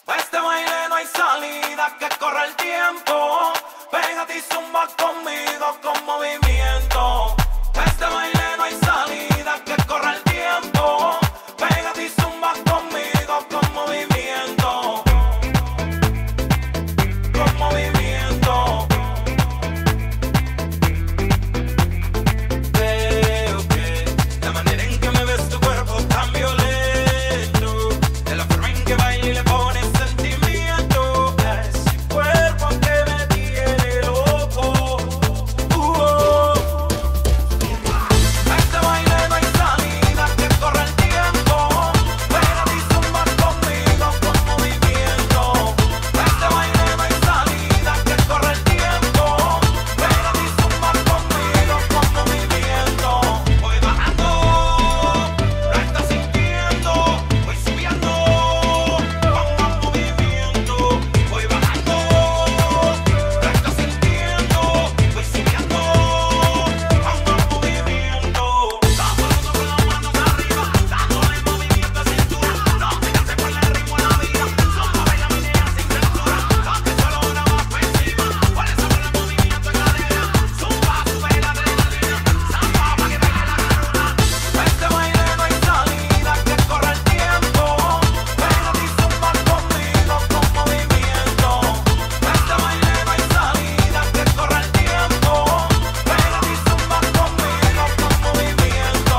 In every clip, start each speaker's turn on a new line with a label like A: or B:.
A: Pa' este baile no hay salida, que corre el tiempo. Pégate y zumba conmigo con movimiento. Pa' este baile no hay salida, que corre el tiempo. Pégate y zumba conmigo con movimiento. Con movimiento. Veo que la manera en que me ves tu cuerpo tan violento, de la forma en que baila y le pones sentimiento, ese cuerpo que me tiene loco. Este baile no hay salida, que corre el tiempo. Pégate y zumba conmigo con movimiento. Este baile no hay salida, que corre el tiempo. Pégate y zumba conmigo con movimiento. Voy bajando, lo estás sintiendo. Voy subiendo, pongo movimiento. Voy bajando, lo estás sintiendo. Voy subiendo, pongo movimiento. Sabroso con las manos arriba, dándole movimiento a cintura. No fíjate por el ritmo de la vida. Solo baila mi nena sin censura. Date solo una más por encima. Por eso con el movimiento en cadera. Zumba, sube la adrenalina. Samba pa' que baile la garona. Este baile no hay salida, que corre el tiempo. Pégate y zumba conmigo con movimiento. Este baile no hay salida, que corre el tiempo. Pégate y zumba conmigo con movimiento.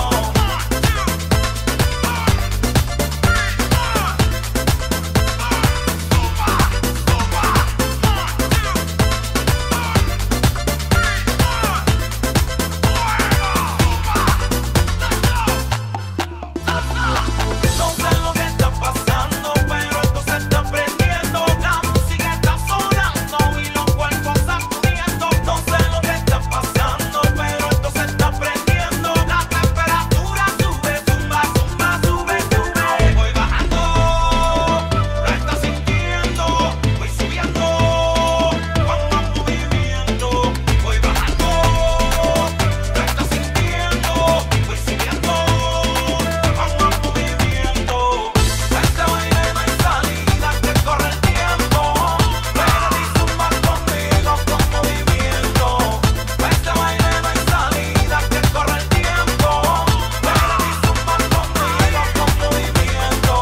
A: No sé lo que está pasando, pero esto se está prendiendo. La música está sonando y los cuerpos sacudiendo. No sé lo que está pasando, pero esto se está prendiendo. La temperatura sube, zumba, zumba, sube, sube. Voy bajando, lo estás sintiendo. Voy subiendo, pongo movimiento. Voy bajando, lo estás sintiendo. Voy subiendo, pongo movimiento. Este baile no hay salida, que corre el tiempo. Pégate y zumba conmigo con movimiento. Este baile no hay salida, que corre el tiempo. Pégate y zumba conmigo con movimiento.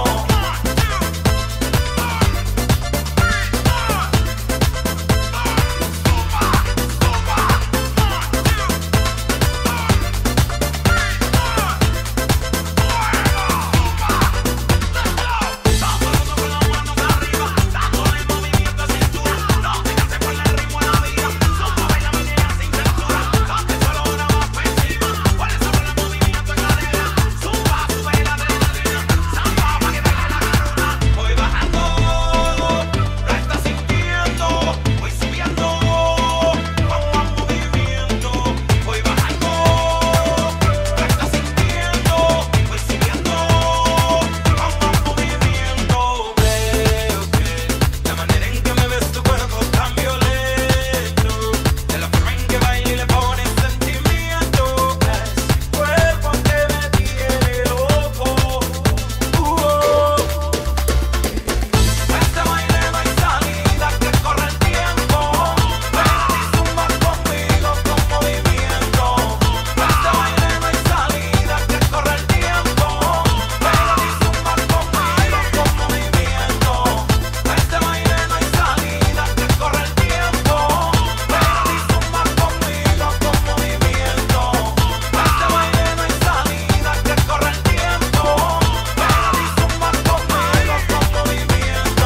A: Sabroso con las manos arriba, dándole movimiento a cintura. No fíjate por el ritmo de la vida. Solo baila mi nena sin censura. Date solo una más por encima. Por eso con el movimiento en cadera. Zumba, sube la adrenalina. Samba pa' que baile la garona. Voy bajando, lo estás sintiendo. Voy subiendo, pongo movimiento. Voy bajando, lo estás sintiendo. Voy subiendo, pongo movimiento. Veo que la manera en que me ves tu cuerpo tan violento, de la forma en que baila y le pones sentimiento, ese cuerpo que me tiene loco. Este baile no hay salida, que corre el tiempo. Pégate y zumba conmigo con movimiento. Este baile no hay salida, que corre el tiempo. Pégate y zumba conmigo con movimiento. Este baile no hay salida, que corre el tiempo. Pégate y zumba conmigo con movimiento. Este baile no hay salida, que corre el tiempo. Pégate y zumba conmigo con movimiento.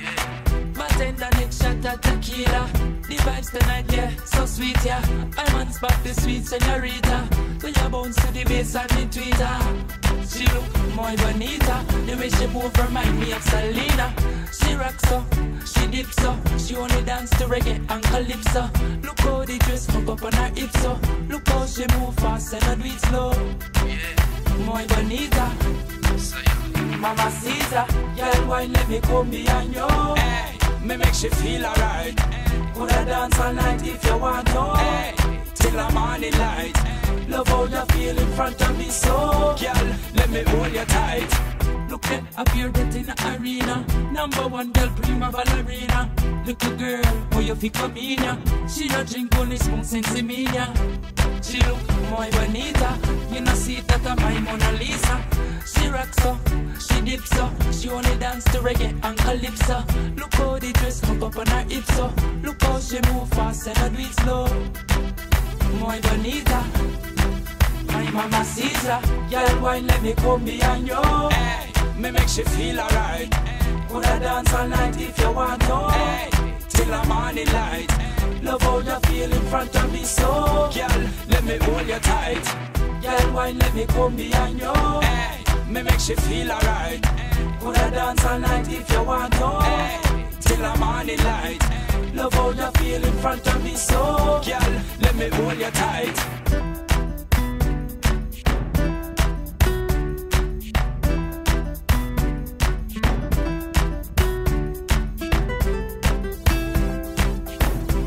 B: Bartender, next shot of tequila. The vibes tonight, yeah, so sweet, yeah. I'm on spot the sweet señorita. When you bounce to the bass and the tweeter. She look muy bonita. The way she move remind me of Selena. She rocks so, she dips so. She only dance to reggae and calypso. Look how the dress hook up on her hips so. Look how she move fast and I do it slow. Muy bonita. Mamacita, girl, why let me come behind you? Hey, me make she feel alright. Coulda dance all night if you want to. Hey, till the morning light. Love how you feel in front of me, so girl, let me hold you tight. Look at up here that in the arena. Number one girl, prima ballerina. Little girl, how you feel come in ya? She don't drink only spoon since me ya. She look muy bonita. You know see that I'm my Mona Lisa. She rocks so, she dips so. She only dance to reggae and calypso. Look how the dress hook up on her hips so. Look how she move fast and I do it slow. Muy bonita, my mamacita. Girl, why let me come behind you? Hey, me make she feel alright. Coulda dance all night if you want to. Hey, till the morning light. Love how you feel in front of me, so girl, let me hold you tight. Girl, why let me come behind you? Hey, me make she feel alright. Coulda dance all night if you want to. Hey, till the morning light. Love how you feel in front of me, so girl, let me hold you tight.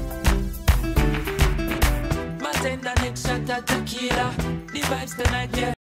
B: Bartender, next shot of tequila. The vibes tonight, yeah.